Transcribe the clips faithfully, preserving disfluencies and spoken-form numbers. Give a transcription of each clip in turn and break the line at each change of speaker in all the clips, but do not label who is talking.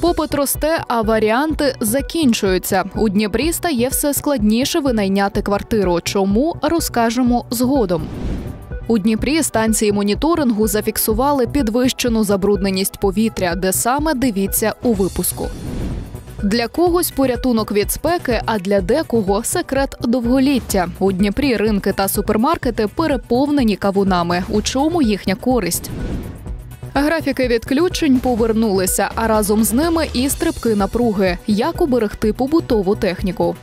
Попит росте, а варіанти закінчуються. У Дніпрі стає все складніше винайняти квартиру. Чому – розкажемо згодом. У Дніпрі станції моніторингу зафіксували підвищену забрудненість повітря, де саме – дивіться у випуску. Для когось порятунок від спеки, а для декого – секрет довголіття. У Дніпрі ринки та супермаркети переповнені кавунами. У чому їхня користь? Графіки відключень повернулися, а разом з ними і стрибки напруги. Як уберегти побутову техніку?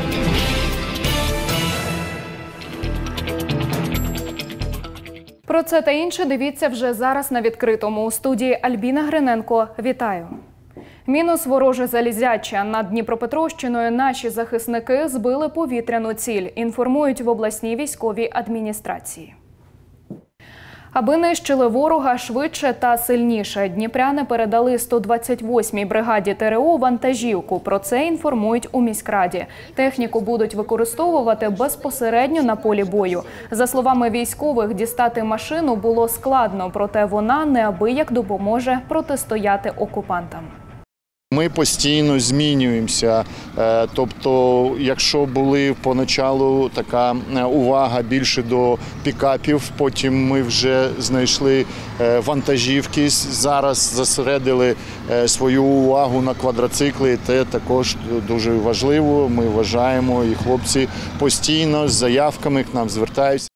Про це та інше дивіться вже зараз на відкритому. У студії Альбіна Гриненко. Вітаю! Мінус вороже залізяча. Над Дніпропетровщиною наші захисники збили повітряну ціль, інформують в обласній військовій адміністрації. Аби нищили ворога швидше та сильніше, дніпряни передали сто двадцять восьмій бригаді ТРО вантажівку. Про це інформують у міськраді. Техніку будуть використовувати безпосередньо на полі бою. За словами військових, дістати машину було складно, проте вона неабияк допоможе протистояти окупантам.
Ми постійно змінюємося, тобто якщо були поначалу така увага більше до пікапів, потім ми вже знайшли вантажівки, зараз зосередили свою увагу на квадроцикли, це також дуже важливо, ми вважаємо, і хлопці постійно з заявками к нам звертаються.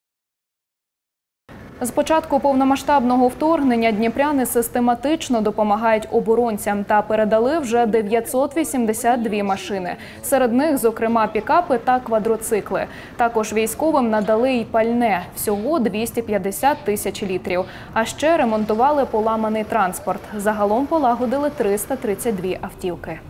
З початку повномасштабного вторгнення дніпряни систематично допомагають оборонцям та передали вже дев'ятсот вісімдесят дві машини. Серед них, зокрема, пікапи та квадроцикли. Також військовим надали й пальне – всього двісті п'ятдесят тисяч літрів. А ще ремонтували поламаний транспорт. Загалом полагодили триста тридцять дві автівки.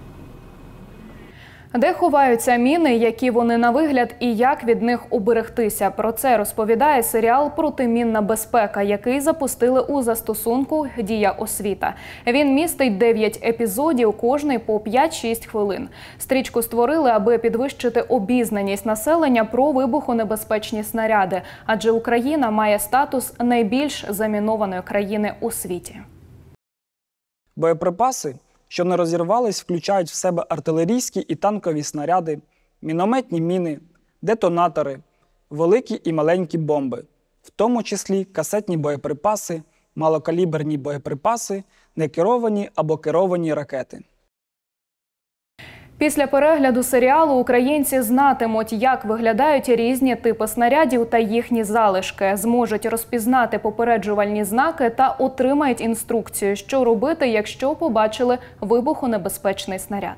Де ховаються міни, які вони на вигляд і як від них уберегтися? Про це розповідає серіал «Протимінна безпека», який запустили у застосунку «Дія освіта». Він містить дев'ять епізодів, кожний по п'ять-шість хвилин. Стрічку створили, аби підвищити обізнаність населення про вибухонебезпечні снаряди, адже Україна має статус найбільш замінованої країни у світі.
Боєприпаси, що не розірвались, включають в себе артилерійські і танкові снаряди, мінометні міни, детонатори, великі і маленькі бомби, в тому числі касетні боєприпаси, малокаліберні боєприпаси, некеровані або керовані ракети.
Після перегляду серіалу українці знатимуть, як виглядають різні типи снарядів та їхні залишки, зможуть розпізнати попереджувальні знаки та отримають інструкцію, що робити, якщо побачили вибухонебезпечний снаряд.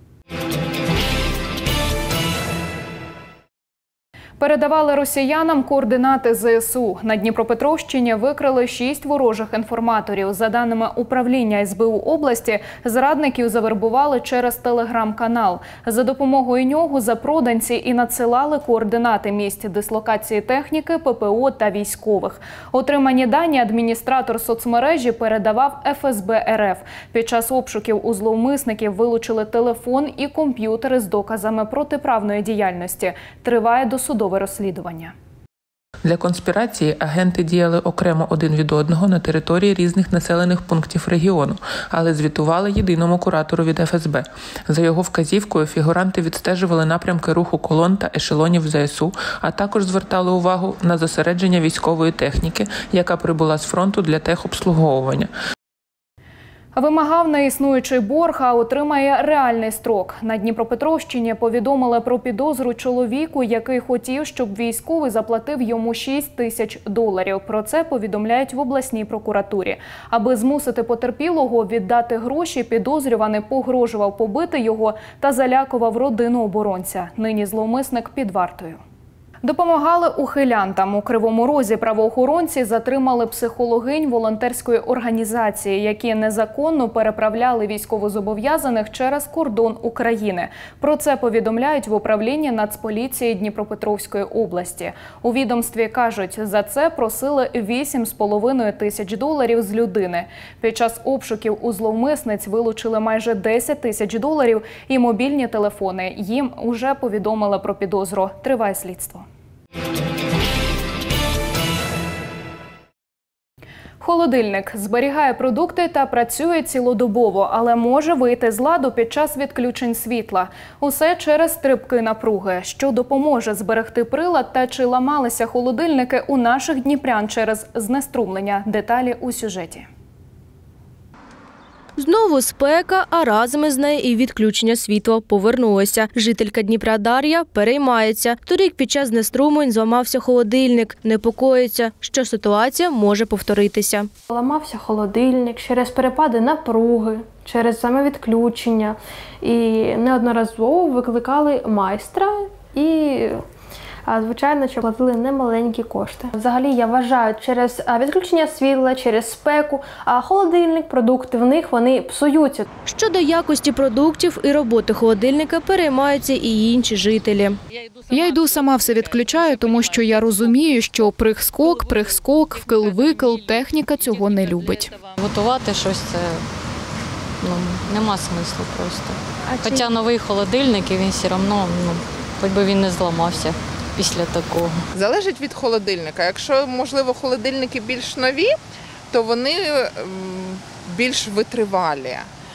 Передавали росіянам координати зе ес у. На Дніпропетровщині викрили шість ворожих інформаторів. За даними управління ес бе у області, зрадників завербували через телеграм-канал. За допомогою нього запроданці і надсилали координати місць дислокації техніки, пе пе о та військових. Отримані дані адміністратор соцмережі передавав еф ес бе ер еф. Під час обшуків у зловмисників вилучили телефон і комп'ютери з доказами протиправної діяльності. Триває досудове розслідування.
Для конспірації агенти діяли окремо один від одного на території різних населених пунктів регіону, але звітували єдиному куратору від еф ес бе. За його вказівкою фігуранти відстежували напрямки руху колон та ешелонів зе ес у, а також звертали увагу на зосередження військової техніки, яка прибула з фронту для техобслуговування.
Вимагав на існуючий борг, а отримає реальний строк. На Дніпропетровщині повідомили про підозру чоловіку, який хотів, щоб військовий заплатив йому шість тисяч доларів. Про це повідомляють в обласній прокуратурі. Аби змусити потерпілого віддати гроші, підозрюваний погрожував побити його та залякував родину оборонця. Нині зловмисник під вартою. Допомагали ухилянтам. У Кривому Розі правоохоронці затримали психологинь волонтерської організації, які незаконно переправляли військовозобов'язаних через кордон України. Про це повідомляють в управлінні Нацполіції Дніпропетровської області. У відомстві кажуть, за це просили вісім з половиною тисяч доларів з людини. Під час обшуків у зловмисниць вилучили майже десять тисяч доларів і мобільні телефони. Їм уже повідомили про підозру. Триває слідство. Холодильник зберігає продукти та працює цілодобово, але може вийти з ладу під час відключень світла. Усе через стрибки напруги. Що допоможе зберегти прилад та чи ламалися холодильники у наших дніпрян через знеструмлення? Деталі у сюжеті.
Знову спека, а разом із нею і відключення світла повернулося. Жителька Дніпра Дар'я переймається. Торік під час знеструмлень зламався холодильник. Непокоїться, що ситуація може повторитися.
Ламався холодильник через перепади напруги, через саме відключення. І неодноразово викликали майстра і... А, звичайно, що платили немаленькі кошти. Взагалі, я вважаю, через відключення світла, через спеку, а холодильник, продукти в них, вони псуються.
Щодо якості продуктів і роботи холодильника переймаються і інші жителі.
Я йду сама все відключаю, тому що я розумію, що прих-скок, прих-скок, вкил-викил, техніка цього не любить.
Готувати щось – це ну, нема смислу просто. Хоча новий холодильник, і він все одно, ну, хоч би він не зламався після такого.
Залежить від холодильника. Якщо, можливо, холодильники більш нові, то вони більш витривалі.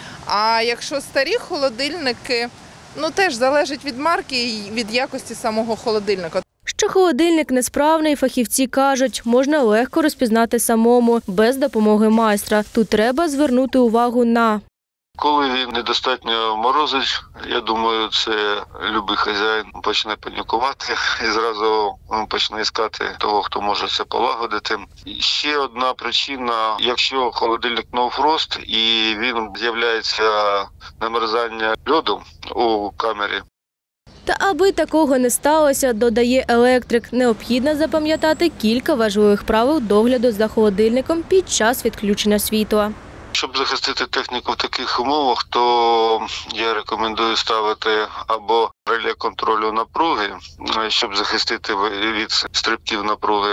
А якщо старі холодильники, ну теж залежить від марки і від якості самого холодильника.
Що холодильник несправний, фахівці кажуть, можна легко розпізнати самому, без допомоги майстра. Тут треба звернути увагу на...
Коли він недостатньо морозить, я думаю, це любий хазяїн почне панікувати і зразу почне іскати того, хто може це полагодити. І ще одна причина, якщо холодильник ноу-фрост і він з'являється намерзання льоду у камері.
Та аби такого не сталося, додає електрик, необхідно запам'ятати кілька важливих правил догляду за холодильником під час відключення світла.
Щоб захистити техніку в таких умовах, то я рекомендую ставити або реле контролю напруги, щоб захистити від стрибків напруги,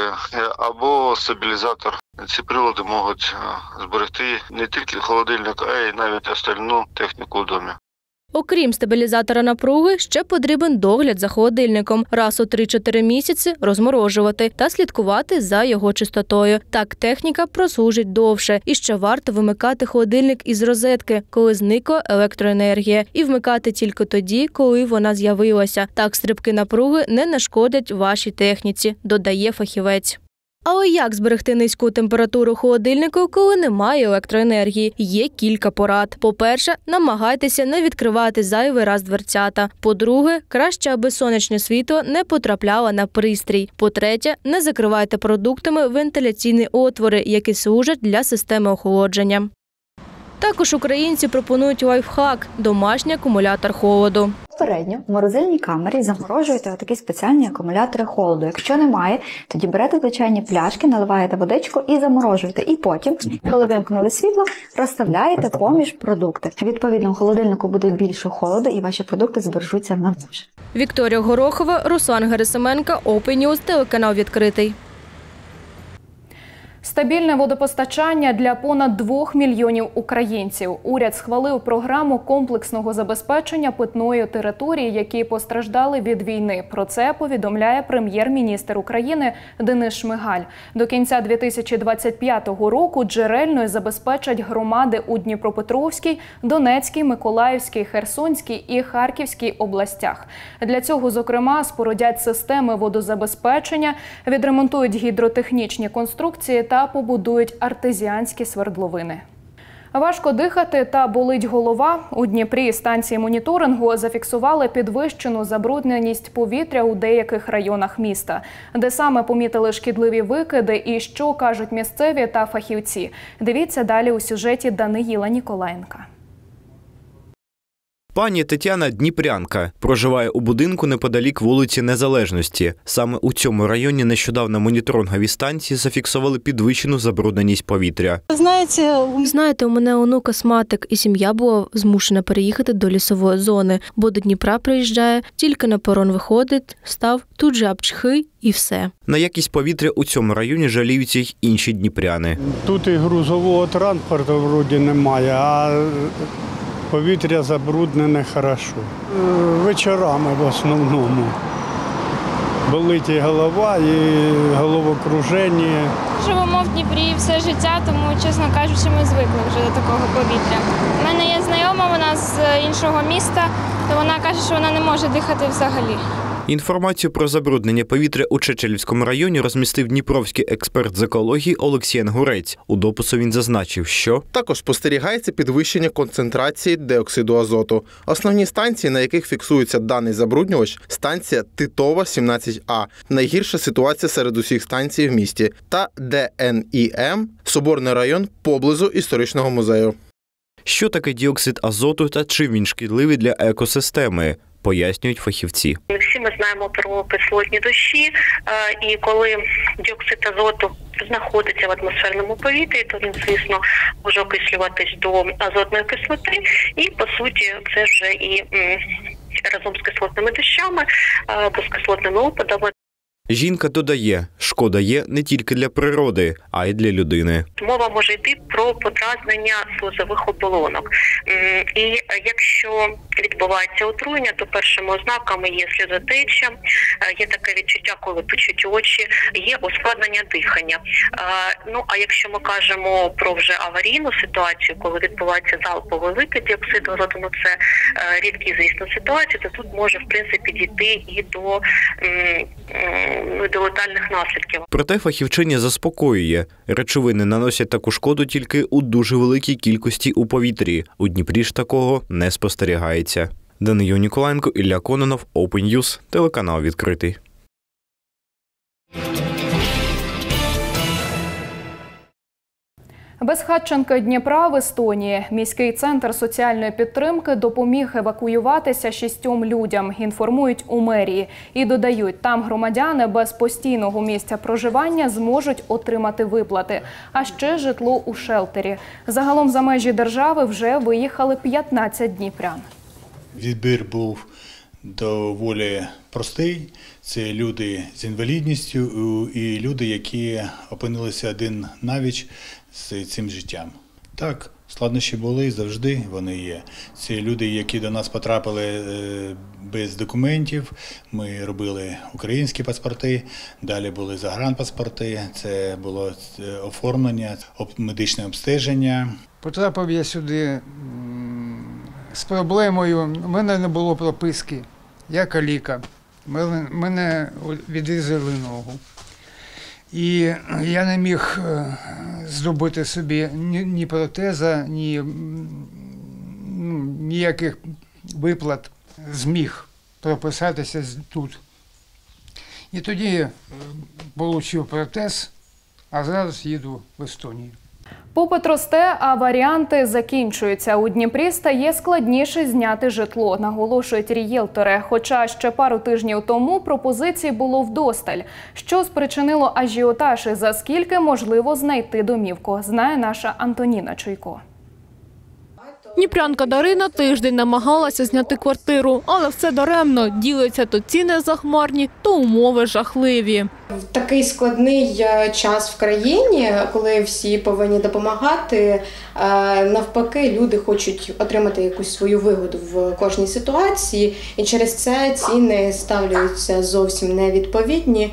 або стабілізатор. Ці прилади можуть зберегти не тільки холодильник, а й навіть остальну техніку в домі.
Окрім стабілізатора напруги, ще потрібен догляд за холодильником. Раз у три-чотири місяці розморожувати та слідкувати за його чистотою. Так техніка прослужить довше. І ще варто вимикати холодильник із розетки, коли зникла електроенергія. І вмикати тільки тоді, коли вона з'явилася. Так стрибки напруги не нашкодять вашій техніці, додає фахівець. Але як зберегти низьку температуру холодильнику, коли немає електроенергії? Є кілька порад. По-перше, намагайтеся не відкривати зайвий раз дверцята. По-друге, краще, аби сонячне світло не потрапляло на пристрій. По-третє, не закривайте продуктами вентиляційні отвори, які служать для системи охолодження. Також українці пропонують лайфхак – домашній акумулятор холоду.
Попередньо в морозильній камері заморожуєте отакі спеціальні акумулятори холоду. Якщо немає, тоді берете звичайні пляшки, наливаєте водичку і заморожуєте. І потім, коли вимкнули світло, розставляєте поміж продукти. Відповідно, у холодильнику буде більше холоду і ваші продукти збережуться надовше.
Вікторія Горохова, Руслан Герасименко, Open News, телеканал «Відкритий».
Стабільне водопостачання для понад двох мільйонів українців. Уряд схвалив програму комплексного забезпечення питної території, які постраждали від війни. Про це повідомляє прем'єр-міністр України Денис Шмигаль. До кінця дві тисячі двадцять п'ятого року джерельною забезпечать громади у Дніпропетровській, Донецькій, Миколаївській, Херсонській і Харківській областях. Для цього, зокрема, спорудять системи водозабезпечення, відремонтують гідротехнічні конструкції та побудують артезіанські свердловини. Важко дихати та болить голова. У Дніпрі станції моніторингу зафіксували підвищену забрудненість повітря у деяких районах міста. Де саме помітили шкідливі викиди і що кажуть місцеві та фахівці. Дивіться далі у сюжеті Даниїла Ніколаєнка.
Пані Тетяна – дніпрянка. Проживає у будинку неподалік вулиці Незалежності. Саме у цьому районі нещодавно моніторингові станції зафіксували підвищену забрудненість повітря.
Знаєте, Знаєте, у мене онук астматик, і сім'я була змушена переїхати до лісової зони, бо до Дніпра приїжджає, тільки на перон виходить, став, тут же апчхи і все.
На якість повітря у цьому районі жаліються й інші дніпряни.
Тут і грузового транспорту вроді немає, а повітря забруднене хорошо. Вечорами в основному. Болить і голова, і головокруження.
Живемо в Дніпрі все життя, тому, чесно кажучи, ми звикли вже до такого повітря. У мене є знайома, вона з іншого міста, то вона каже, що вона не може дихати взагалі.
Інформацію про забруднення повітря у Чечелівському районі розмістив дніпровський експерт з екології Олексій Ангурець. У допису він зазначив, що
також спостерігається підвищення концентрації диоксиду азоту. Основні станції, на яких фіксується даний забруднювач – станція Титова, сімнадцять А. Найгірша ситуація серед усіх станцій в місті. Та Д Н І М – Соборний район поблизу історичного музею.
Що таке діоксид азоту та чим він шкідливий для екосистеми? Пояснюють фахівці.
Всі ми знаємо про кислотні дощі, і коли діоксид азоту знаходиться в атмосферному повітрі, то він, звісно, може окислюватись до азотної кислоти, і, по суті, це вже і разом з кислотними дощами або з кислотними опадами.
Жінка додає, шкода є не тільки для природи, а й для людини.
Мова може йти про подразнення слизових оболонок. І якщо відбувається отруєння, то першими ознаками є сльозотеча, є таке відчуття, коли печуть очі, є ускладнення дихання. Ну, а якщо ми кажемо про вже аварійну ситуацію, коли відбувається залповий викид діоксиду азоту, ну це рідкі, звісно, ситуації, то тут може, в принципі, дійти і до до летальних наслідків.
Проте фахівчиня заспокоює. Речовини наносять таку шкоду тільки у дуже великій кількості у повітрі. У Дніпрі ж такого не спостерігається. Данило Ніколаєнко, Ілля Кононов, Open News, телеканал «Відкритий».
Безхатченки Дніпра в Естонії. Міський центр соціальної підтримки допоміг евакуюватися шістьом людям, інформують у мерії. І додають, там громадяни без постійного місця проживання зможуть отримати виплати. А ще житло у шелтері. Загалом за межі держави вже виїхали п'ятнадцять дніпрян.
Відбір був доволі простий. Це люди з інвалідністю і люди, які опинилися один навіч з цим життям. Так, складнощі були, завжди вони є. Це люди, які до нас потрапили без документів. Ми робили українські паспорти, далі були загранпаспорти, це було оформлення, медичне обстеження.
Потрапив я сюди з проблемою, у мене не було прописки, я каліка, мене відрізали ногу. І я не міг зробити собі ні, ні протеза, ні ну, ніяких виплат, зміг прописатися тут. І тоді отримав протез, а зараз їду в Естонію.
Попит росте, а варіанти закінчуються. У Дніпрі стає складніше зняти житло, наголошують рієлтори. Хоча ще пару тижнів тому пропозицій було вдосталь. Що спричинило ажіотаж і за скільки можливо знайти домівку, знає наша Антоніна Чуйко.
Дніпрянка Дарина тиждень намагалася зняти квартиру, але все даремно. Ділиться, то ціни захмарні, то умови жахливі.
В такий складний час в країні, коли всі повинні допомагати, навпаки, люди хочуть отримати якусь свою вигоду в кожній ситуації, і через це ціни ставляються зовсім невідповідні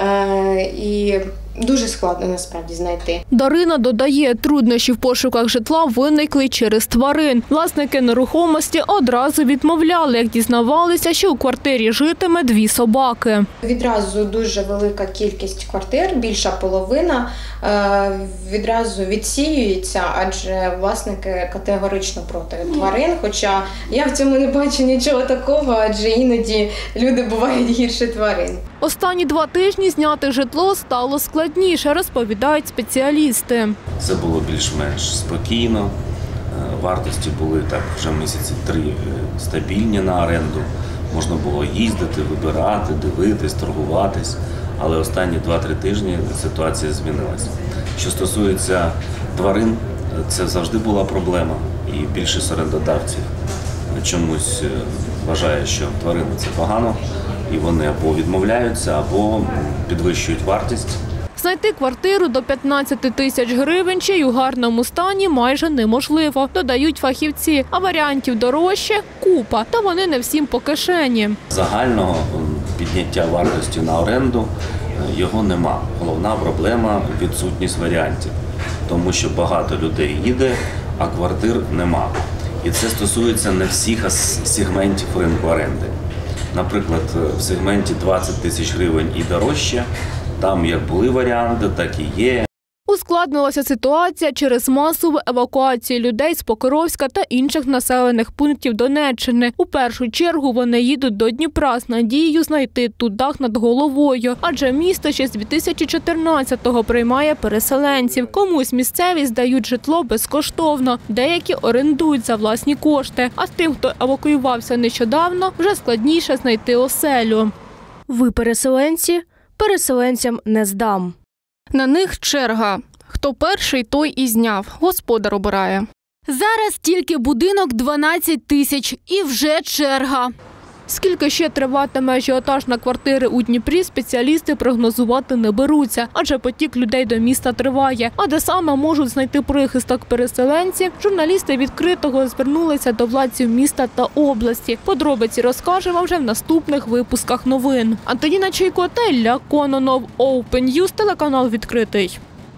і дуже складно насправді знайти.
Дарина додає, труднощі в пошуках житла виникли через тварин. Власники нерухомості одразу відмовляли, як дізнавалися, що у квартирі житиме дві собаки.
Відразу дуже велика кількість квартир, більша половина, відразу відсіюється, адже власники категорично проти тварин. Хоча я в цьому не бачу нічого такого, адже іноді люди бувають гірше тварин.
Останні два тижні зняти житло стало складніше, розповідають спеціалісти.
Це було більш-менш спокійно, вартості були так вже місяці три стабільні на оренду. Можна було їздити, вибирати, дивитись, торгуватись, але останні два-три тижні ситуація змінилася. Що стосується тварин, це завжди була проблема, і більшість орендодавців чомусь вважає, що тварини – це погано, і вони або відмовляються, або підвищують вартість.
Знайти квартиру до п'ятнадцяти тисяч гривень ще й у гарному стані майже неможливо, додають фахівці. А варіантів дорожче – купа, та вони не всім по кишені.
Загального підняття вартості на оренду його нема. Головна проблема – відсутність варіантів, тому що багато людей їде, а квартир нема. І це стосується не всіх сегментів ринку оренди. Наприклад, в сегменті двадцять тисяч гривень і дорожче, там як були варіанти, так і є.
Ускладнилася ситуація через масову евакуацію людей з Покровська та інших населених пунктів Донеччини. У першу чергу вони їдуть до Дніпра з надією знайти тут дах над головою, адже місто ще з дві тисячі чотирнадцятого приймає переселенців. Комусь місцеві здають житло безкоштовно, деякі орендують за власні кошти, а тим, хто евакуювався нещодавно, вже складніше знайти оселю.
Ви переселенці? Переселенцям не здам.
На них черга. Хто перший, той і зняв. Господар обирає.
Зараз тільки будинок дванадцять тисяч і вже черга.
Скільки ще триватиме ажіотаж на квартири у Дніпрі, спеціалісти прогнозувати не беруться, адже потік людей до міста триває. А де саме можуть знайти прихисток переселенці, журналісти «Відкритого» звернулися до владців міста та області. Подробиці розкажемо вже в наступних випусках новин. Антоніна Чайко та Ілля Кононов. Open News, телеканал «Відкритий».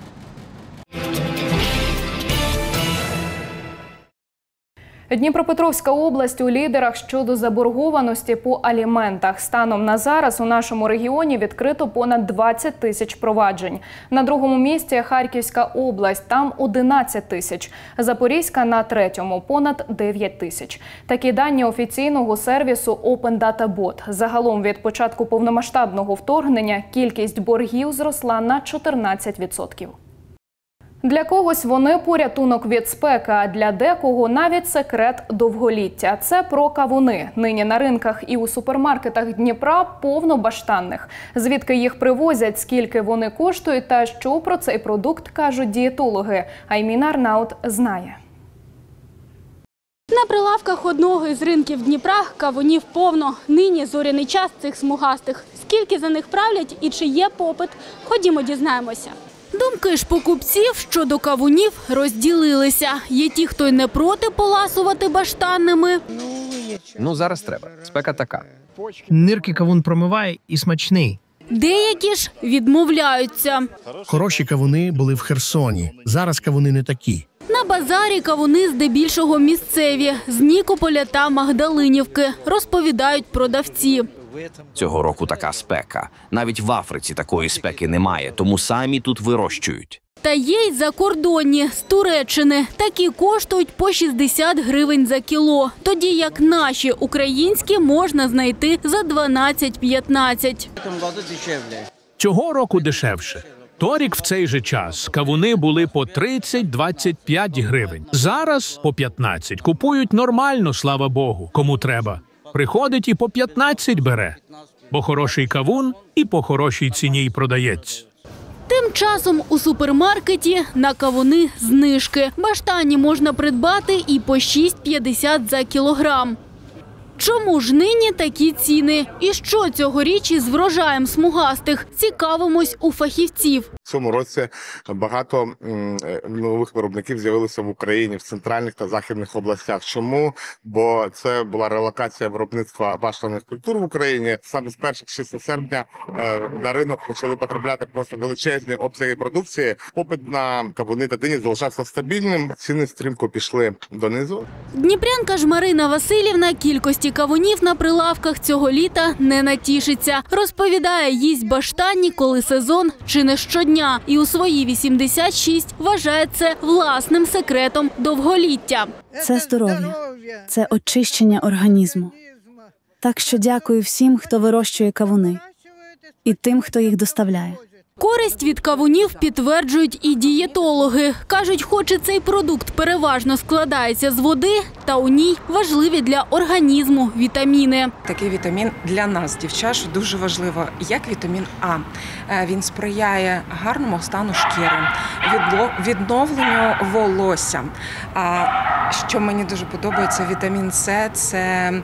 Дніпропетровська область у лідерах щодо заборгованості по аліментах. Станом на зараз у нашому регіоні відкрито понад двадцять тисяч проваджень. На другому місці Харківська область, там одинадцять тисяч. Запорізька на третьому – понад дев'ять тисяч. Такі дані офіційного сервісу Open Data Bot. Загалом від початку повномасштабного вторгнення кількість боргів зросла на чотирнадцять відсотків. Для когось вони порятунок від спеки, а для декого навіть секрет довголіття. Це про кавуни. Нині на ринках і у супермаркетах Дніпра повно баштанних. Звідки їх привозять, скільки вони коштують та що про цей продукт кажуть дієтологи. Айміна Арнаут знає.
На прилавках одного із ринків Дніпра кавунів повно. Нині зоряний час цих смугастих. Скільки за них правлять і чи є попит? Ходімо дізнаємося. Думки ж покупців щодо кавунів розділилися. Є ті, хто й не проти поласувати баштанними.
Ну, зараз треба. Спека така.
Нирки кавун промиває і смачний.
Деякі ж відмовляються.
Хороші кавуни були в Херсоні. Зараз кавуни не такі.
На базарі кавуни здебільшого місцеві, з Нікополя та Магдалинівки, розповідають продавці.
Цього року така спека. Навіть в Африці такої спеки немає, тому самі тут вирощують.
Та є й закордонні, з Туреччини. Такі коштують по шістдесят гривень за кіло. Тоді як наші, українські, можна знайти за дванадцять-п'ятнадцять.
Цього року дешевше. Торік в цей же час кавуни були по тридцять - двадцять п'ять гривень. Зараз по п'ятнадцять. Купують нормально, слава Богу, кому треба. Приходить і по п'ятнадцять бере, бо хороший кавун і по хорошій ціні й продається.
Тим часом у супермаркеті на кавуни знижки. Баштані можна придбати і по шість п'ятдесят за кілограм. Чому ж нині такі ціни? І що цьогоріч із врожаєм смугастих? Цікавимось у фахівців.
В цьому році багато нових виробників з'явилося в Україні, в центральних та західних областях. Чому? Бо це була релокація виробництва баштаних культур в Україні. Саме з перших шести серпня на ринок почали потрапляти просто величезні обсяги продукції. Попит на кавуни та дині залишався стабільним, ціни стрімко пішли донизу.
Дніпрянка ж Марина Васильівна кількості кавунів на прилавках цього літа не натішиться. Розповідає, їсть баштанні, коли сезон, чи не щодня. І у свої вісімдесят шість вважає це власним секретом довголіття.
Це здоров'я, це очищення організму. Так що дякую всім, хто вирощує кавуни, і тим, хто їх доставляє.
Користь від кавунів підтверджують і дієтологи. Кажуть, хоч і цей продукт переважно складається з води, та у ній важливі для організму вітаміни.
Такий вітамін для нас, дівчат, дуже важливо, як вітамін А. Він сприяє гарному стану шкіри, відновленню волосся. А що мені дуже подобається, вітамін С – це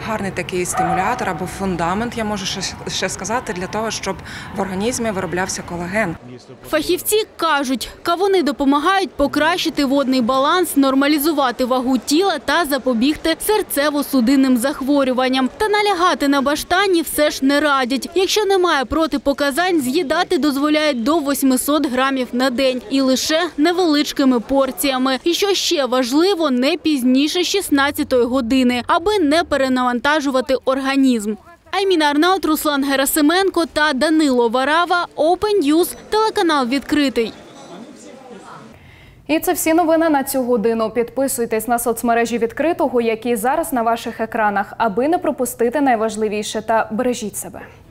гарний такий стимулятор або фундамент, я можу ще, ще сказати, для того, щоб в організмі вироблявся колаген.
Фахівці кажуть, кавуни допомагають покращити водний баланс, нормалізувати вагу тіла та запобігти серцево-судинним захворюванням. Та налягати на баштані все ж не радять. Якщо немає протипоказань, з'їдати дозволяють до восьмисот грамів на день і лише невеличкими порціями. І що ще важливо, не пізніше шістнадцятої години, аби не перенавантажувати організм. Айміна Арнаут, Руслан Герасименко та Данило Варава. Open News, телеканал «Відкритий».
І це всі новини на цю годину. Підписуйтесь на соцмережі «Відкритого», які зараз на ваших екранах, аби не пропустити найважливіше, та бережіть себе.